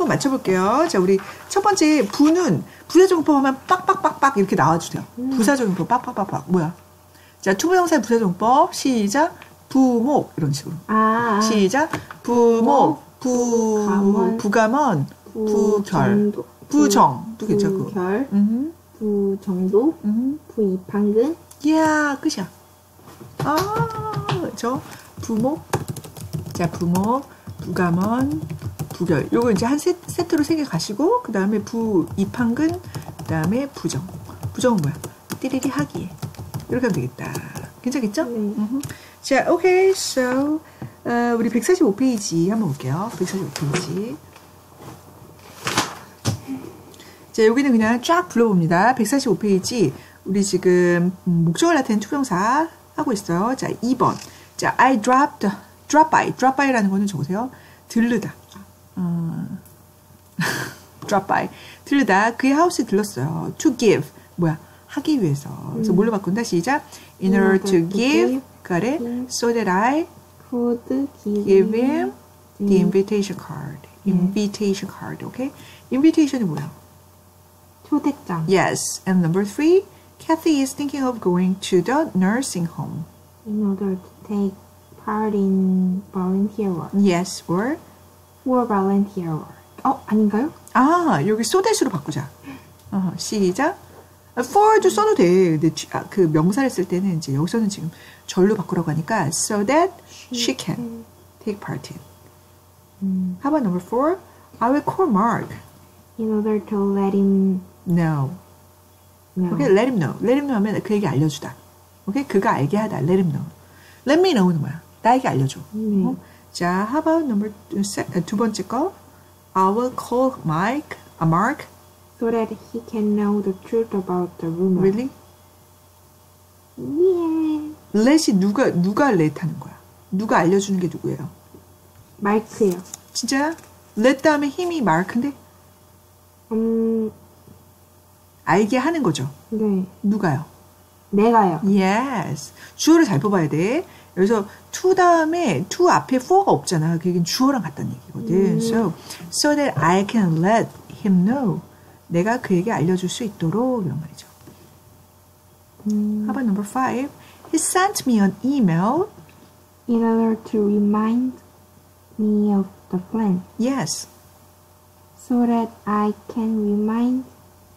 한번 맞춰볼게요. 자, 우리 첫 번째 부는 부사정법 하면 빡빡빡빡 이렇게 나와주세요. 부사정법 빡빡빡빡. 뭐야? 자, 투부정사의 부사정법. 시작. 부목. 이런 식으로. 시작. 부목. 부감원. 부결. 부정도 괜찮고. 부결. 부정도. 부입한근. 이야, 끝이야. 그렇죠. 부목. 자, 부목, 부감원, 부결. 요거 이제 한 세트로 3개 가시고, 그 다음에 부입한근, 그 다음에 부정. 부정은 뭐야? 띠리리 하기에. 이렇게 하면 되겠다. 괜찮겠죠? 자, okay. So, 우리 145페이지 한번 볼게요. 145페이지. 자, 여기는 그냥 쫙 불러봅니다. 145페이지. 우리 지금 목적을 나타낸 투부정사 하고 있어요. 자, 2번. 자, I drop by라는 거는 적으세요. 들르다. drop by. 들르다. 그의 하우스에 들렀어요. to give. 뭐야? 하기 위해서. 그래서 뭘로 바꾼다? 시작. In order to give. got it? So that I could give him the invitation card. invitation card. Okay? invitation이 뭐야? 초대장. Yes. And number 3. Kathy is thinking of going to the nursing home. In order to take part in volunteer work. Yes. Or? For volunteer work. 아닌가요? 여기 so that으로 바꾸자. 시작. for도 써도 돼. 근데 그 명사를 쓸 때는 이제 여기서는 지금 절로 바꾸라고 하니까 so that she can take part in. How about number 4? I will call Mark. In order to let him know. Okay, let him know. let him know 하면 그에게 알려주다. Okay, 그가 알게 하다. let him know. let me know는 뭐야? 나에게 알려줘. 자, how about number 2 번째 거? I will call Mark. So that he can know the truth about the rumor. Really? Yeah. let이 누가 let 하는 거야? 누가 알려주는 게 누구예요? 마이크요. 진짜야? let 다음에 힘이 마크인데? 알게 하는 거죠? 네. 누가요? 내가요. Yes. 주어를 잘 뽑아야 돼. 여기서 to 다음에 to 앞에 for가 없잖아. 그게 주어랑 같다는 얘기거든. So that I can let him know. 내가 그에게 알려줄 수 있도록 이런 말이죠. How about number 5? He sent me an email. In order to remind me of the plan. Yes. So that I can remind.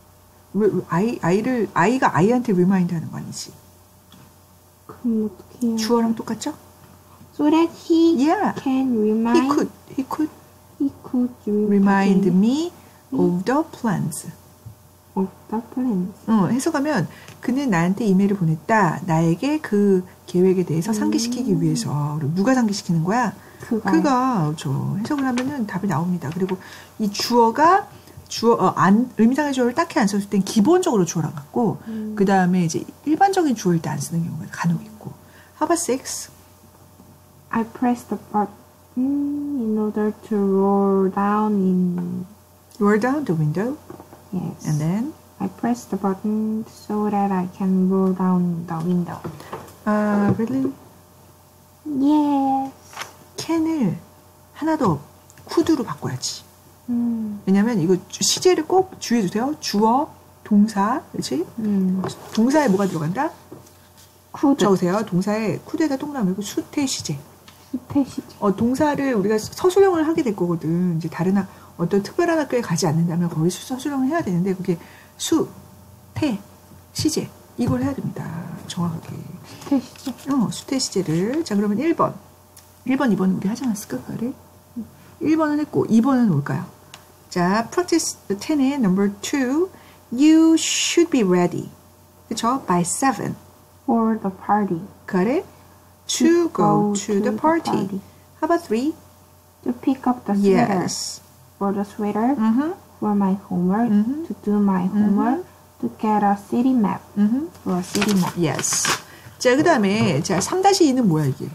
아이가 아이한테 remind 하는 거 아니지? 그럼 어떻게 해요? 주어랑 똑같죠? So that he Yeah. can remind. He could remind me of the plans. of the plans. 해석하면 그는 나한테 이메일을 보냈다. 나에게 그 계획에 대해서 상기시키기 위해서. 그리고 누가 상기시키는 거야? 그가. 그렇죠. 해석을 하면은 답이 나옵니다. 그리고 이 주어가 의미상의 주어를 딱히 안 썼을 땐 기본적으로 주어랑 같고, 그 다음에 이제 일반적인 주어일 때 안 쓰는 경우가 간혹 있고. How about 6? I pressed the button in order to roll down the window. Yes. And then? I pressed the button so that I can roll down the window. Really? Yes. can을 하나 더 could로 바꿔야지. 왜냐면 이거 시제를 꼭 주의해 주세요. 주어, 동사, 그렇지? 동사에 뭐가 들어간다? could. 적으세요. 동사에 could에다 동그라미고 수태 시제. 수태 시제. 동사를 우리가 서술형을 하게 될 거거든. 이제 다른 어떤 특별한 학교에 가지 않는다면 거기 서술형을 해야 되는데 그게 수, 태, 시제 이걸 해야 됩니다. 정확하게. 수태 시제. 수태 시제를. 자, 그러면 1번, 2번 우리 하지 않았을까? 그래? 1번은 했고 2번은 뭘까요? 자, practice 10의 number 2. You should be ready. 그쵸? By 7. For the party. Got it? To go to the party. How about 3? To pick up the sweater. Yes. For the sweater. For my homework. To do my homework. To get a city map. For a city map. Yes. 자, 그 다음에, 자, 3-2는 뭐야, 이게?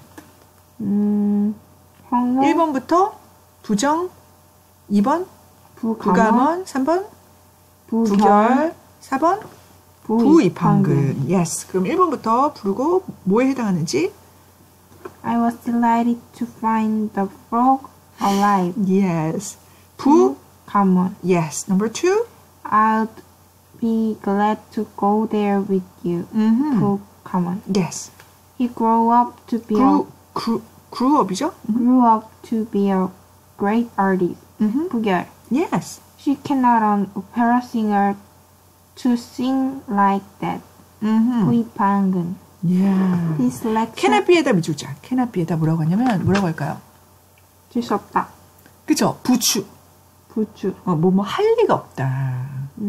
1번부터 부정, 2번 부감원, 3번 부결, 4번 부입한근. Yes. 그럼 1번부터 부르고 뭐에 해당하는지? I was delighted to find the frog alive. Yes. common. Yes. Number 2. I'd be glad to go there with you. Too common. Yes. He grew up to be grew up이죠? grew up to be a great artist. 부결. Yes. She cannot an opera singer to sing like that. 구입방근. Yeah. His lecture. cannot be에다 미주자. cannot be에다 뭐라고 하냐면 뭐라고 할까요? 줄 수 없다. 그쵸? 부추. 부추. 뭐뭐 할 리가 없다.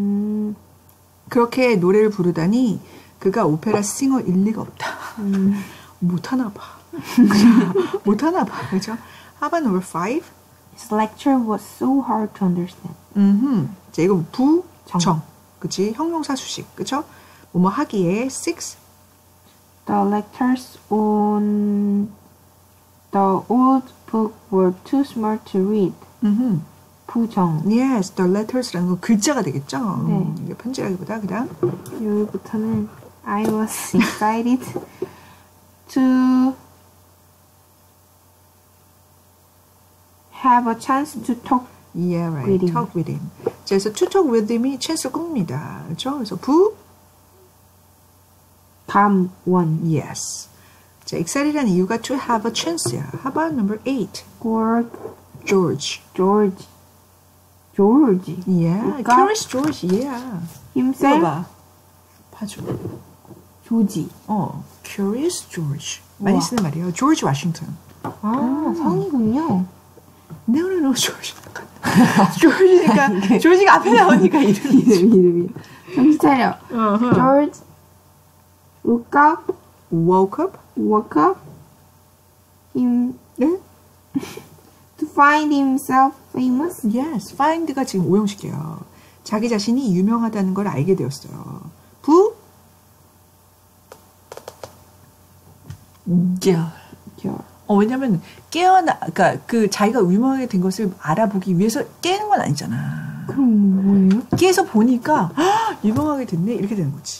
그렇게 노래를 부르다니 그가 오페라 싱어일 리가 없다. 못하나 봐. 못하나 봐. 그죠? How about number 5? His lecture was so hard to understand. 자, 이거 부정. 그치? 형용사 수식. 그쵸? 뭐뭐 하기에 6. The lectures on the old book were too small to read. 부정. Yes, the letters라는 건 글자가 되겠죠? 네. 이게 편지라기보다 그냥 여기부터는 I was excited to have a chance to talk Yeah, right. with him. Talk with him. 자, 그래서 to talk with him이 찬스를 꿉니다. 그렇죠? 그래서 감원. Yes. 자, excited한 이유가 to have a chance야. How about number 8? George. George. Yeah, 그러니까 Curious George. Yeah. himself. 봐봐. 봐줘. 조지. Curious George. 많이 우와. 쓰는 말이에요. George Washington. 성이군요. No, George. 조지니까 조지가 앞에 나오니까 이름이. 정신 차려. George woke up him 네? to find himself famous. Yes, find가 지금 오형식이에요. 자기 자신이 유명하다는 걸 알게 되었어요. 왜냐면 그러니까 그 자기가 유명하게 된 것을 알아보기 위해서 깨는 건 아니잖아. 그럼 뭐예요? 깨서 보니까 유명하게 됐네 이렇게 되는 거지.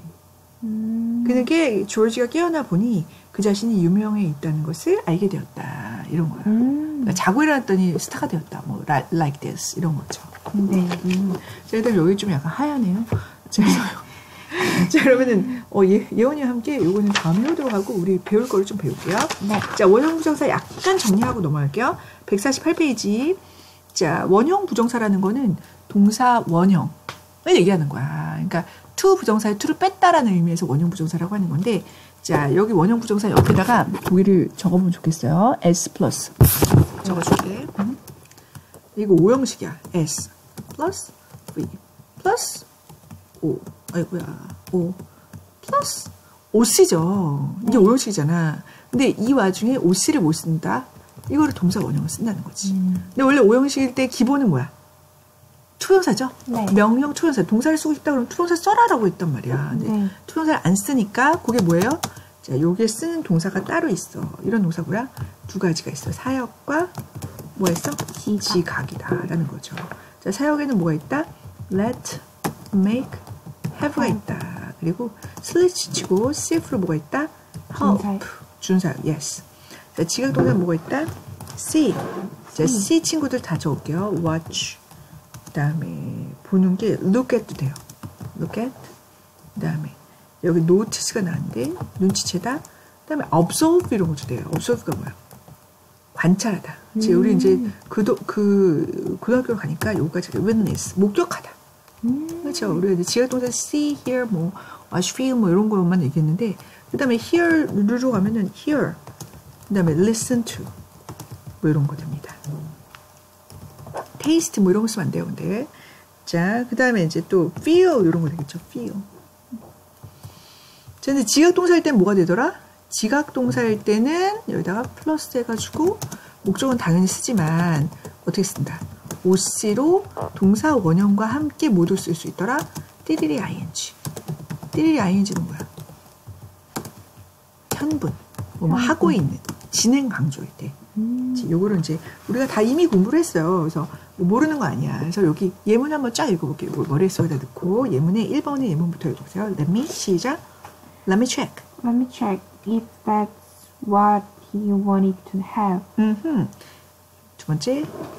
그게 조지가 깨어나 보니 그 자신이 유명해 있다는 것을 알게 되었다 이런 거야. 그러니까 자고 일어났더니 스타가 되었다. 뭐 like this 이런 거죠. 네. 자, 일단 여기 좀 약간 하얗네요. 죄송해요. 자, 그러면은 예원이와 함께 요거는 다음에 하도록 하고 우리 배울 거를 좀 배울게요. 네. 자, 원형 부정사 약간 정리하고 넘어갈게요. 148페이지. 자, 원형 부정사라는 거는 동사 원형을 얘기하는 거야. 그러니까 to 부정사에 to를 뺐다라는 의미에서 원형 부정사라고 하는 건데, 자, 여기 원형 부정사 옆에다가 보기를 적어보면 좋겠어요. s 플러스 적어줄게. 이거 오형식이야. s 플러스 v 플러스 o 아이고야 o 플러스 oc죠. 이게 오형식이잖아. 근데 이 와중에 oc를 못 쓴다. 이거를 동사 원형을 쓴다는 거지. 근데 원래 오형식일 때 기본은 뭐야? 투형사죠? 네. 명령 투형사. 동사를 쓰고 싶다 그러면 투형사 써라라고 했단 말이야. 근데 네. 투형사를 안 쓰니까 그게 뭐예요? 자, 요게 쓰는 동사가 따로 있어. 이런 동사 뭐야? 두 가지가 있어. 사역과 뭐가 있어? 지각이다라는 거죠. 자, 사역에는 뭐가 있다? let, make, have가 있다. 그리고 슬래시 치고 cf로 뭐가 있다? help. 준사역. yes. 자, 지각 동사는 뭐가 있다? see. 자, see 친구들 다 적을게요. watch. 그 다음에 보는 게 look at도 돼요. look at. 그 다음에 여기 notice가 나왔는데 눈치채다. 그 다음에 observe 이런 것도 돼요. observe가 뭐야? 관찰하다. 우리 이제 고등학교를 가니까 여기까지 witness, 목격하다. 그렇죠. 우리가 이제 지각동사 see, hear, 뭐 watch, feel 뭐 이런 것만 얘기했는데 그 다음에 hear로 가면은 hear, 그 다음에 listen to 뭐 이런 거 됩니다. taste 뭐 이런 거 쓰면 안 돼요. 근데 자, 그 다음에 이제 또 feel 이런 거 되겠죠. feel. 자, 근데 지각동사일 때는 뭐가 되더라? 지각동사일 때는 여기다가 플러스 해가지고 목적은 당연히 쓰지만 어떻게 쓴다? OC로 동사 원형과 함께 모두 쓸 수 있더라. 띠리리 ing. 띠리리 ing는 뭐야? 현분. 뭐 하고 있는 진행 강조일 때. 요거를 이제 우리가 다 이미 공부를 했어요. 그래서 뭐 모르는 거 아니야. 그래서 여기 예문 한번 쫙 읽어볼게요. 머릿속에다 넣고 예문에 1번의 예문부터 읽어보세요. Let me 시작. Let me check. Let me check if that's what he wanted to have. 두 번째.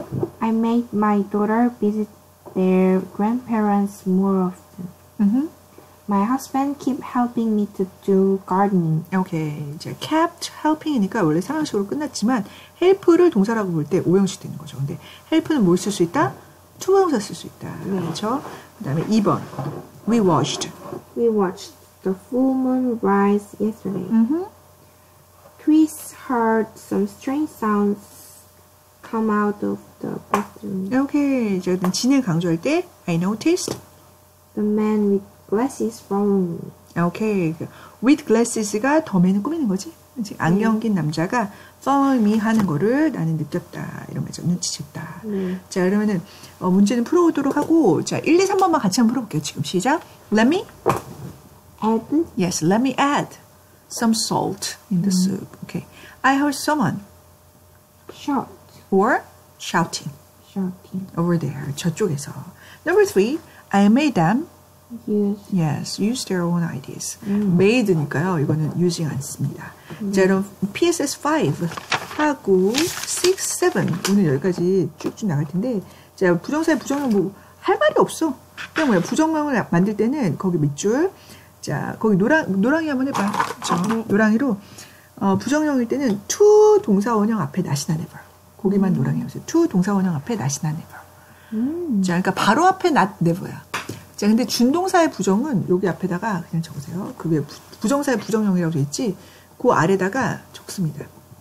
I made my daughter visit their grandparents more often. My husband kept helping me to do gardening. 오케이. 이제 kept helping이니까 원래 상황식으로 끝났지만 help를 동사라고 볼 때 오형식 되는 거죠. 근데 help는 뭘 쓸 수 있다? 투부정사 쓸 수 있다. 그렇죠? 그다음에 2번. We watched the full moon rise yesterday. Chris heard some strange sounds come out of the bathroom. 오케이. 이제 진행 강조할 때 I noticed the man with glasses following me. 오케이. with glasses가 더맨을 꾸미는 거지. 안경 낀 남자가 follow me 하는 거를 나는 느꼈다. 이런 거죠. 눈치챘다. 자, 그러면은 문제는 풀어오도록 하고 자, 1, 2, 3번만 같이 한번 풀어볼게요. 지금 시작. Let me add. Yes, let me add some salt in the soup. Okay. I heard someone shout or shouting over there. 저쪽에서. Number 3, I made them use their own ideas. made니까요. 이거는 using 안 씁니다. 자, 그럼 PSS 5 하고 6, 7 오늘 여기까지 쭉쭉 나갈 텐데 자, 부정사의 부정형 뭐 할 말이 없어. 그냥 뭐야 부정형을 만들 때는 거기 밑줄 자, 거기 노랑이 한번 해봐. 그렇죠? 노랑이로 부정형일 때는 to 동사원형 앞에 not이나 never. 거기만 노랑이 해보세요. to 동사원형 앞에 not이나 never. 자, 그러니까 바로 앞에 not, never야. 자, 근데 준동사의 부정은 여기 앞에다가 그냥 적으세요. 그게 부정사의 부정형이라고 돼 있지. 그 아래다가 적습니다.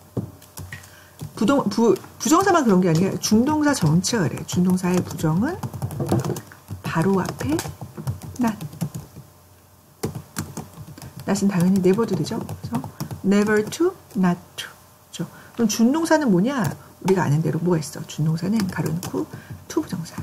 부정사만 그런 게 아니라 준동사 전체가 그래. 준동사의 부정은 바로 앞에 not. not은 당연히 never도 되죠. 그래서 never to, not to. 그렇죠? 그럼 준동사는 뭐냐? 우리가 아는 대로 뭐가 있어? 준동사는 가로놓고 to 부정사.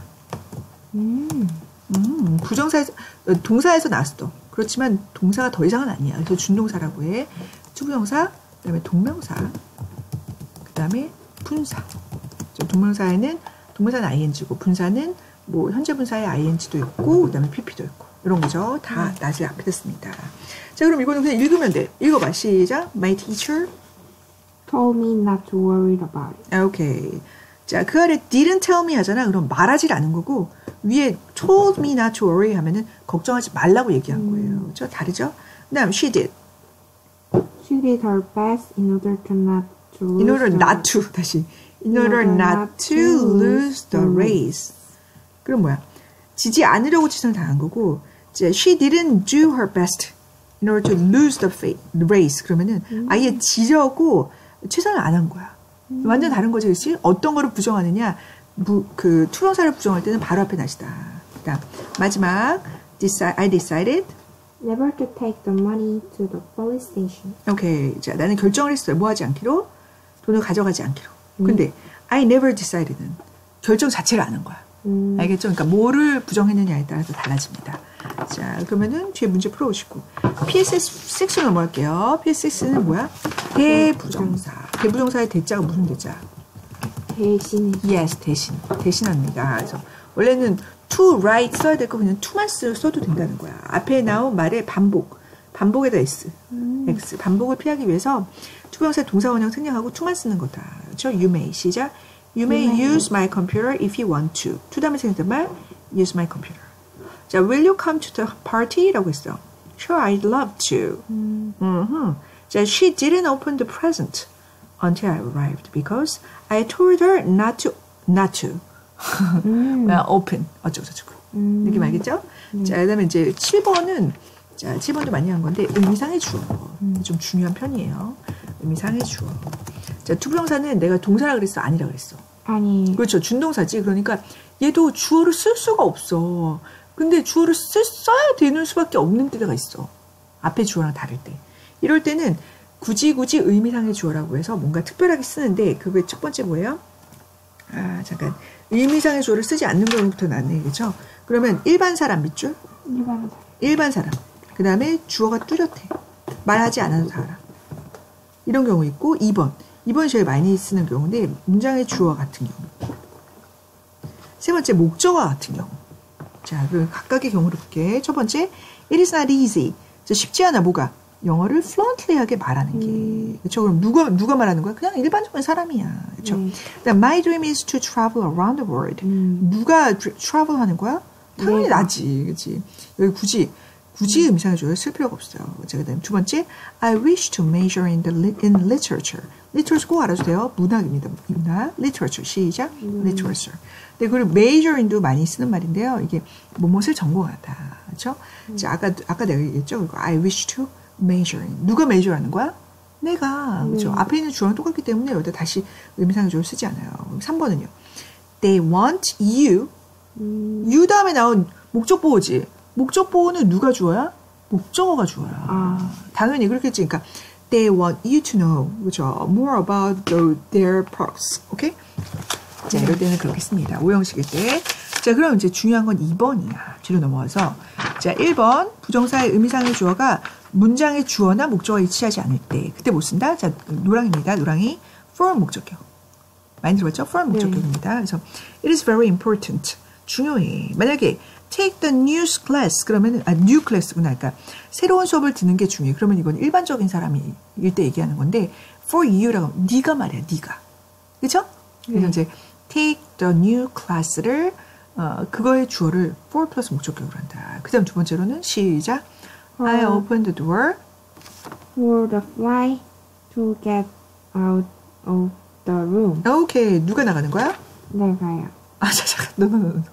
부정사에서 동사에서 나왔어. 그렇지만 동사가 더 이상은 아니야. 그래서 준동사라고 해. 투부정사, 그다음에 동명사, 그다음에 분사. 동명사는 ing고 분사는 뭐 현재 분사의 ing도 있고 그다음에 pp도 있고 이런 거죠. 다 not을 앞에 뒀습니다. 자, 그럼 이거는 그냥 읽으면 돼. 읽어봐. 시작. My teacher told me not to worry about it. 오케이. 자, 그 아래 didn't tell me 하잖아. 그럼 말하지 않은 거고 위에 told me not to worry 하면은 걱정하지 말라고 얘기한 거예요. 그렇죠? 다르죠? 그다음 she did. She did her best in order to not to lose in order not to 다시 in order not to lose the race. 그럼 뭐야? 지지 않으려고 최선을 다한 거고 이제 she didn't do her best in order to lose the race. 그러면은 아예 지려고 최선을 안 한 거야. 완전 다른 거지, 그렇지? 어떤 거를 부정하느냐? 그 투명사를 부정할 때는 바로 앞에 not이다. 그다음 마지막 I decided never to take the money to the police station. 오케이. 자, 나는 결정을 했어요. 뭐 하지 않기로? 돈을 가져가지 않기로. 근데 I never decided는 결정 자체를 안 한 거야. 알겠죠? 그러니까 뭐를 부정했느냐에 따라서 달라집니다. 자, 그러면은 뒤에 문제 풀어오시고 PSS 6로 넘어갈게요. PSS는 뭐야? 대부정사. 대부정사의 대자가 무슨 대자? 대신. Yes, 대신합니다. 그래서 원래는 to write 써야 될 거 그냥 to만 써도 된다는 거야. 앞에 나온 말의 반복에다 x, 반복을 피하기 위해서 투부정사 동사원형 생략하고 to만 쓰는 거다. 그렇죠? You may 시작. You may use my computer if you want to. to 다음에 생겼던 말 use my computer. 자, will you come to the party? 라고 했어. Sure, I'd love to. 자, she didn't open the present until I arrived because I told her not to. open. 어쩌고저쩌고. 느낌 알겠죠? 자, 그 다음에 이제 7번은, 자, 7번도 많이 한 건데, 의미상의 주어. 좀 중요한 편이에요. 의미상의 주어. 자, 투부정사는 내가 동사라 그랬어? 아니라 그랬어? 아니. 그렇죠. 준동사지. 그러니까 얘도 주어를 쓸 수가 없어. 근데 주어를 써야 되는 수밖에 없는 때가 있어. 앞에 주어랑 다를 때. 이럴 때는 굳이 의미상의 주어라고 해서 뭔가 특별하게 쓰는데 그게 첫 번째 뭐예요? 아, 잠깐. 의미상의 주어를 쓰지 않는 경우부터 나네. 그렇죠? 그러면 일반 사람 밑줄? 일반 사람. 그 다음에 주어가 뚜렷해. 말하지 않아도 다 알아. 이런 경우 있고 2번이 제일 많이 쓰는 경우인데 문장의 주어 같은 경우. 세 번째 목적어 같은 경우. 자, 그 각각의 경우를 볼게. 첫 번째, it is not easy. 쉽지 않아. 뭐가? 영어를 fluently하게 말하는 게 그렇죠. 그럼 누가 말하는 거야? 그냥 일반적인 사람이야. 그렇죠. My dream is to travel around the world. 누가 travel 하는 거야? 당연히 나지, 그렇지. 여기 굳이 의미상을 줘요. 쓸 필요가 없어요. 자, 그다음 두 번째, I wish to major in literature. literature 꼭 알아주세요. 문학입니다. 문학, literature 시작, literature. 네, 그리고 major in도 많이 쓰는 말인데요. 이게 무엇을 전공하다, 그렇죠? 자, 아까 내가 얘기했죠. 그리고 I wish to major in. 누가 major 하는 거야? 내가, 그렇죠? 앞에 있는 주어랑 똑같기 때문에 여기다 다시 의미상의 주어를 쓰지 않아요. 3번은요. They want you. you 다음에 나온 목적 보호지. 목적 보호는 누가 주어야? 목적어가 주어야. 당연히 그렇겠지. 그러니까 they want you to know, 그렇죠? More about their products. 오케이? 자, 이럴 때는 그렇게 씁니다. 오형식일 때. 자, 그럼 이제 중요한 건 2번이야. 뒤로 넘어와서. 자, 1번 부정사의 의미상의 주어가 문장의 주어나 목적어가 일치하지 않을 때 그때 못 쓴다. 자, 노랑입니다. 노랑이 for 목적격. 많이 들어봤죠? for 목적격입니다. 그래서 it is very important. 중요해. 만약에 take the new class 그러면 new class구나. 그러니까 새로운 수업을 듣는 게 중요해. 그러면 이건 일반적인 사람일 때 얘기하는 건데 for you라고 네가 말이야. 네가. 그렇죠? 그래서 이제 take the new class를 그거의 주어를 for 플러스 목적격으로 한다. 그다음 두 번째로는 시작. I opened the door for the fly to get out of the room. 오케이. 누가 나가는 거야? 내가요. 잠깐.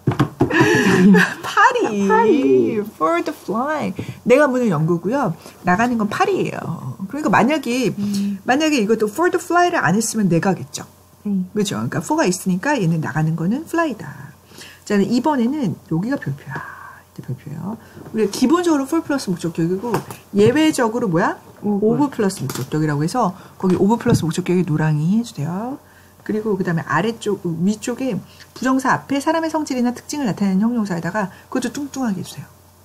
파리. For the fly. 내가 문을 연 거고요. 나가는 건 파리예요. 그러니까 만약에 이것도 for the fly를 안 했으면 내가겠죠. 그렇죠. 그러니까 for가 있으니까 얘는 나가는 거는 fly다. 자, 이번에는 여기가 별표야. 별표예요. 우리가 기본적으로 for 플러스 목적격이고 예외적으로 뭐야? of 플러스 목적격이라고 해서 거기 of 플러스 목적격이 노랑이 해주세요. 그리고 그 다음에 위쪽에 부정사 앞에 사람의 성질이나 특징을 나타내는 형용사에다가 그것도 뚱뚱하게 해주세요.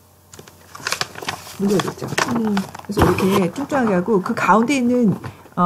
문제겠죠. 그래서 이렇게 뚱뚱하게 하고 그 가운데 있는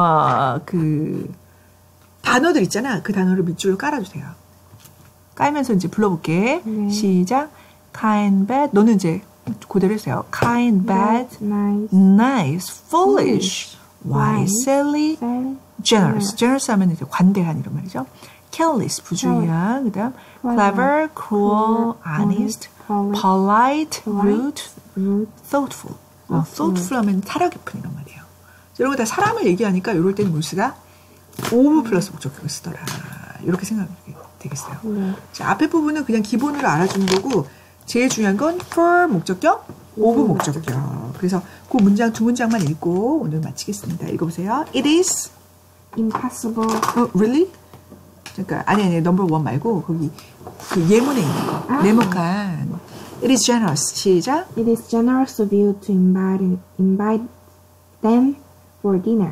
그 단어들 있잖아. 그 단어를 밑줄로 깔아주세요. 깔면서 이제 불러볼게. 시작. kind, bad. 너는 이제 그대로 해주세요. kind, bad, nice, foolish, wise, silly, generous. generous 하면 이제 관대한 이런 말이죠. careless, 부주의한. 그 다음 clever, cruel, honest, polite, rude, thoughtful. thoughtful 하면 사려 깊은 이런 말이에요. 이런 거 다 사람을 얘기하니까 이럴 때는 뭘 쓰다? of 플러스 목적격을 쓰더라. 이렇게 생각이 되겠어요. 자, 앞에 부분은 그냥 기본으로 알아주는 거고 제일 중요한 건 for 목적격, of 목적격. 그래서 그 문장 두 문장만 읽고 오늘 마치겠습니다. 읽어보세요. It is impossible. Really? 그러니까 아니 number 1 말고 거기 그 예문에 있는 거. 네모칸. It is generous. 시작. It is generous of you to invite them for dinner.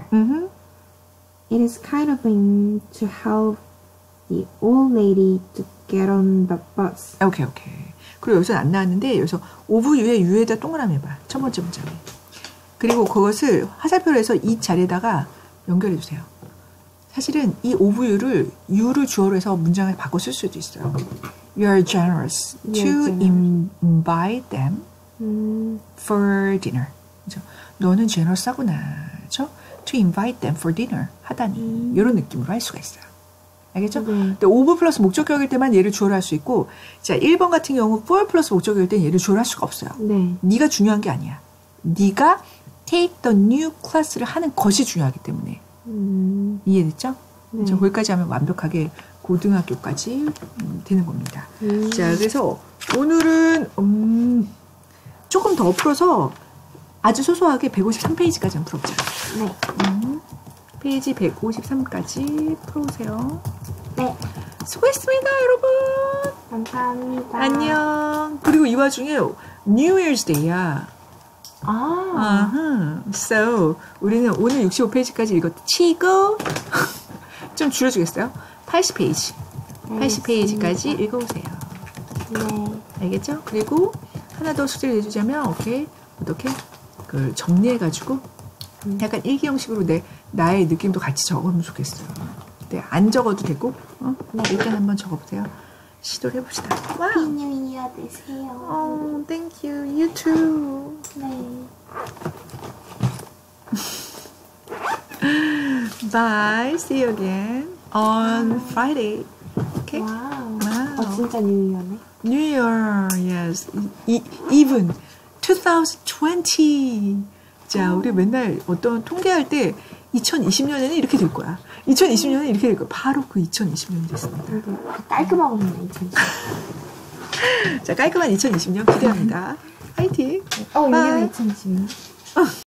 It is kind of him to help the old lady to get on the bus. 오케이. 그리고 여기서 안 나왔는데 여기서 of you의 you에다 동그라미 해봐. 첫 번째 문장에. 그리고 그것을 화살표로 해서 이 자리에다가 연결해 주세요. 사실은 이 of you를 주어로 해서 문장을 바꿔 쓸 수도 있어요. You are generous to invite them for dinner. 그렇죠? 너는 generous하구나. 그렇죠? To invite them for dinner 하다니 이런 느낌으로 할 수가 있어요. 알겠죠? 근데 of 플러스 목적격일 때만 얘를 주어로 할 수 있고 자 1번 같은 경우 for 플러스 목적격일 때는 얘를 주어로 할 수가 없어요. 네가 중요한 게 아니야. 네가 take the new class를 하는 것이 중요하기 때문에 이해됐죠? 자, 거기까지 하면 완벽하게 고등학교까지 되는 겁니다. 자, 그래서 오늘은 조금 더 풀어서 아주 소소하게 153페이지까지 한번 풀어보자. 페이지 153까지 풀어보세요. 네. 수고했습니다, 여러분. 감사합니다. 안녕. 그리고 이 와중에 New Year's Day야. So, 우리는 오늘 65페이지까지 읽었치고 좀 줄여주겠어요? 80페이지. 80페이지까지 읽어보세요. 네. 알겠죠? 그리고 하나 더 숙제를 내주자면, 오케이. 어떻게? 그걸 정리해가지고, 약간 일기 형식으로 나의 느낌도 같이 적으면 좋겠어요. 네, 안 적어도 되고, 일단 한번 적어보세요. 시도를 해봅시다. 와우. Happy New Year 되세요. Thank you. You too. 네. Bye. See you again on Friday. Okay. 와우. Wow. 진짜 뉴이어네. New Year. Yes. Even 2020. 자, 우리 맨날 어떤 통계할 때 2020년에는 이렇게 될 거야. 2020년에는 이렇게 될 거야. 바로 그 2020년이 됐습니다. 깔끔하고 좋네, 2020년. 자, 깔끔한 2020년 기대합니다. 화이팅! 여기는 2020년.